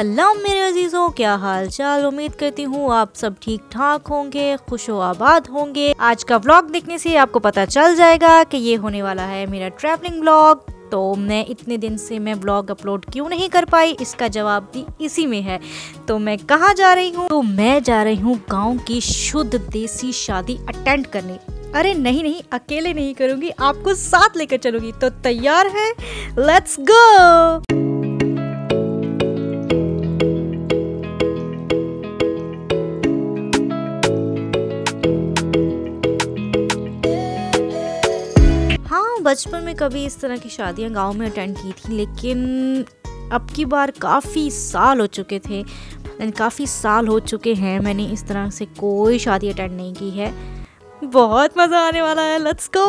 सलाम मेरे अजीजों, क्या हाल चाल। उम्मीद करती हूँ आप सब ठीक ठाक होंगे, खुशो आबाद होंगे। आज का व्लॉग देखने से आपको पता चल जाएगा कि ये होने वाला है मेरा ट्रैवलिंग व्लॉग। तो मैं इतने दिन से मैं व्लॉग अपलोड क्यों नहीं कर पाई, इसका जवाब भी इसी में है। तो मैं कहाँ जा रही हूँ? तो मैं जा रही हूँ गाँव की शुद्ध देसी शादी अटेंड करने। अरे नहीं नहीं, अकेले नहीं करूँगी, आपको साथ लेकर चलूंगी। तो तैयार है? Let's go. बचपन में कभी इस तरह की शादियां गांव में अटेंड की थी, लेकिन अब की बार काफ़ी साल हो चुके थे, काफ़ी साल हो चुके हैं मैंने इस तरह से कोई शादी अटेंड नहीं की है। बहुत मज़ा आने वाला है, लेट्स गो।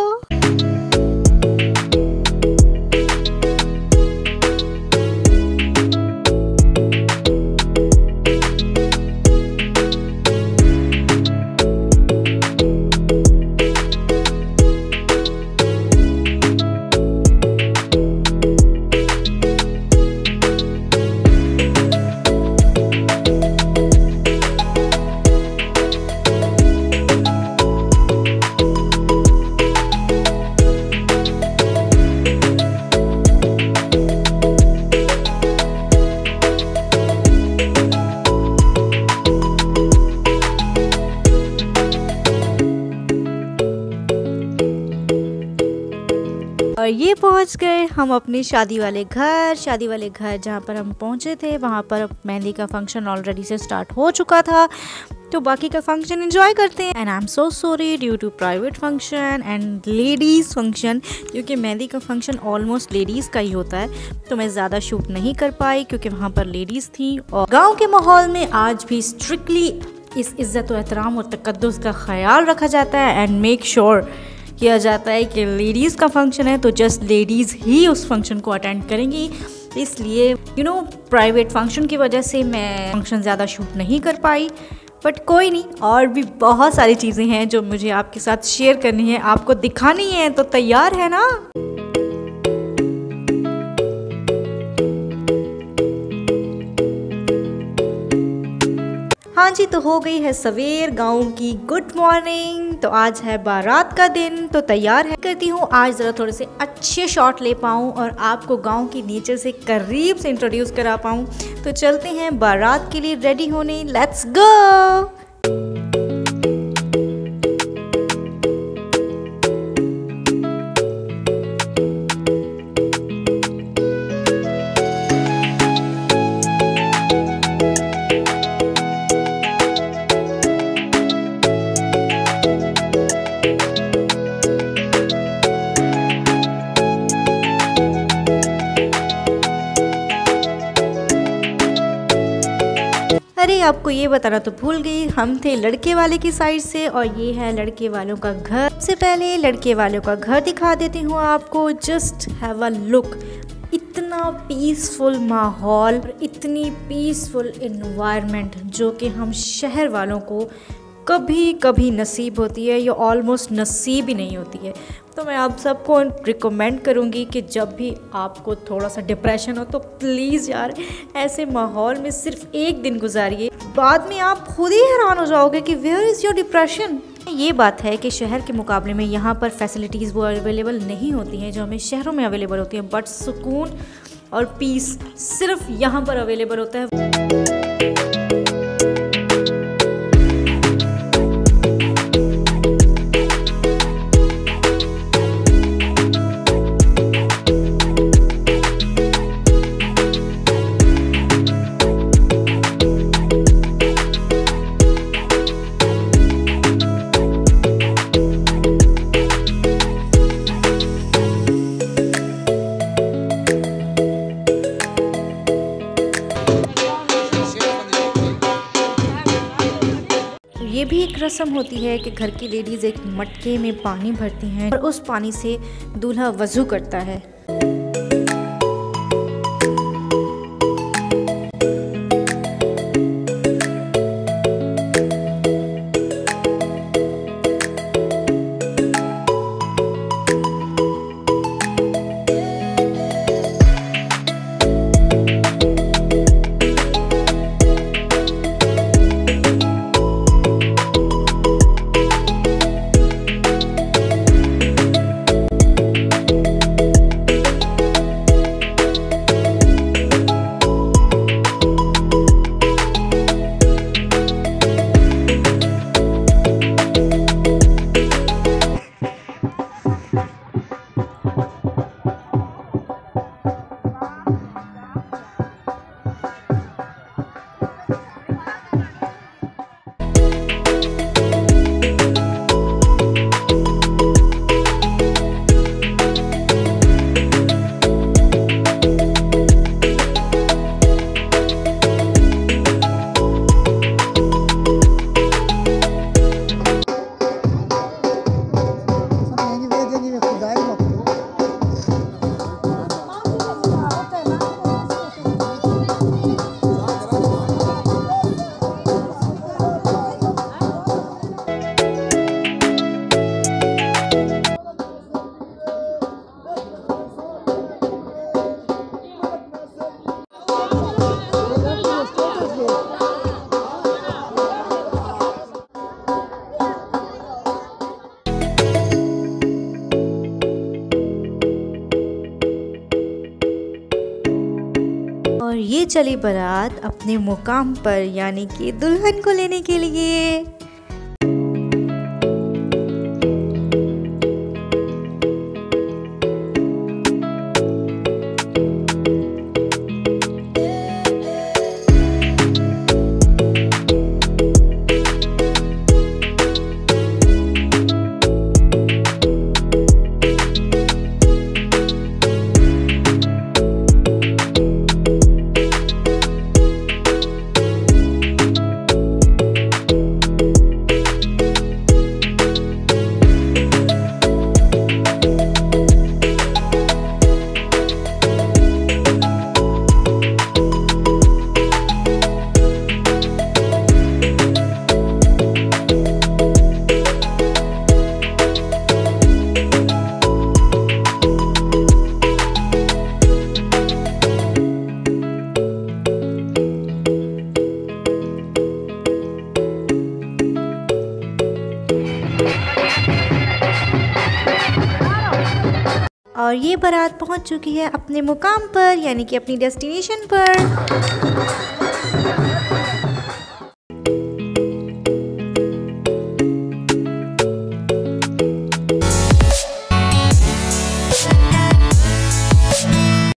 और ये पहुंच गए हम अपने शादी वाले घर जहाँ पर हम पहुंचे थे। वहाँ पर मेहंदी का फंक्शन ऑलरेडी से स्टार्ट हो चुका था, तो बाकी का फंक्शन एंजॉय करते हैं। And I am so sorry due to private function and ladies function, क्योंकि मेहंदी का फंक्शन ऑलमोस्ट लेडीज़ का ही होता है, तो मैं ज़्यादा शूट नहीं कर पाई क्योंकि वहाँ पर लेडीज़ थी। और गाँव के माहौल में आज भी स्ट्रिक्टली इस इज़्ज़त व एहतराम और तकद्दुस का ख्याल रखा जाता है एंड मेक श्योर किया जाता है कि लेडीज़ का फंक्शन है तो जस्ट लेडीज़ ही उस फंक्शन को अटेंड करेंगी। इसलिए प्राइवेट फंक्शन की वजह से मैं फंक्शन ज़्यादा शूट नहीं कर पाई, बट कोई नहीं, और भी बहुत सारी चीज़ें हैं जो मुझे आपके साथ शेयर करनी है, आपको दिखानी है। तो तैयार है ना? हाँ जी, तो हो गई है सवेर, गाँव की गुड मॉर्निंग। तो आज है बारात का दिन, तो तैयार है करती हूँ आज ज़रा थोड़े से अच्छे शॉट ले पाऊँ और आपको गाँव की नेचर से करीब से इंट्रोड्यूस करा पाऊँ। तो चलते हैं बारात के लिए रेडी होने, लेट्स गो। अरे आपको ये बताना तो भूल गई, हम थे लड़के वाले की साइड से और ये है लड़के वालों का घर। सबसे पहले लड़के वालों का घर दिखा देती हूँ आपको, जस्ट हैव अ लुक। इतना पीसफुल माहौल, इतनी पीसफुल एनवायरनमेंट जो कि हम शहर वालों को कभी कभी नसीब होती है या ऑलमोस्ट नसीब ही नहीं होती है। तो मैं आप सबको रिकमेंड करूँगी कि जब भी आपको थोड़ा सा डिप्रेशन हो तो प्लीज़ यार ऐसे माहौल में सिर्फ एक दिन गुजारिए, बाद में आप खुद ही हैरान हो जाओगे कि वेयर इज़ योर डिप्रेशन। ये बात है कि शहर के मुकाबले में यहाँ पर फैसिलिटीज़ वो अवेलेबल नहीं होती हैं जो हमें शहरों में अवेलेबल होती हैं, बट सुकून और पीस सिर्फ यहाँ पर अवेलेबल होता है। ये भी एक रस्म होती है कि घर की लेडीज़ एक मटके में पानी भरती हैं और उस पानी से दूल्हा वज़ू करता है। ये चली बारात अपने मुकाम पर यानी कि दुल्हन को लेने के लिए। और ये बारात पहुंच चुकी है अपने मुकाम पर यानी कि अपनी डेस्टिनेशन पर।